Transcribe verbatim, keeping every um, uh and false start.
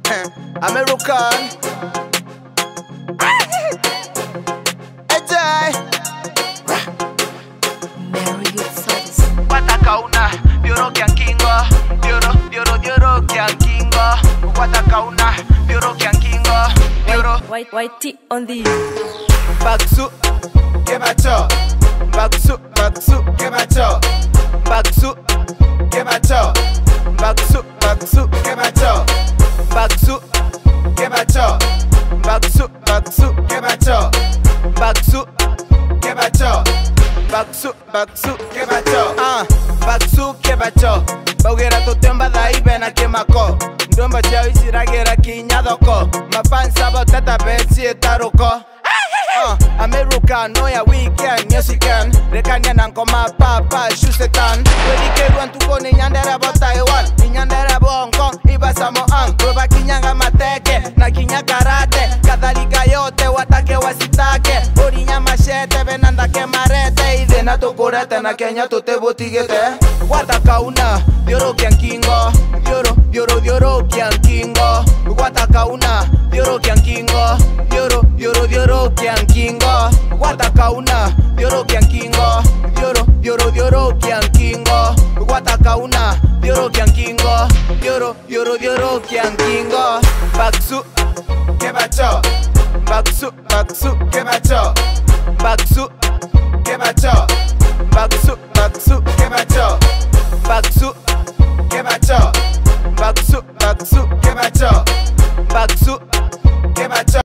American. Ajay. Watakauna, Bureau Kingo, Bureau, Bureau, Bureau Kingo, Watakauna, Bureau Kingo, Bureau. White, white tea on the Baksu, Kebacho, Baksu, Baksu, Kebacho, Baksu, Kebacho, Baksu, Baksu, Kebacho, Baksu, Kebacho, Baksu, Baksu, Kebacho, Baksu, Kebacho, Baksu, Baksu, Kebacho, ah, Baksu, Kebacho, Baugira tu temba da ibena kemako, Ndomba chao isiragira kinyadoko, Mapansa botata besi etaruko. Uh, Americano ya weekend, yes you can. Rekanya nanko mapapa, shusetan. Wedi keruan tuko ni nyandera bo Taiwan, ni nyandera bo Hong Kong, iba Samoan. Kuba kinyanga mateke, na kinya karate. Kadhalika yote watake wasitake. Orinya machete, venanda ke marete. Idena tukurete na Kenya tute botigete. Watakauna, Bureau Kingo, Bureau, Bureau, Bureau Kingo. Watakauna, Bureau Kingo, Bureau, Bureau, Bureau Kingo. Watakauna, Bureau Kingo, Bureau, Bureau, Bureau Kingo. Watakauna, Bureau Kingo, Bureau, Bureau, Bureau Kingo. Baksu, Kebacho, Baksu, Baksu, Kebacho,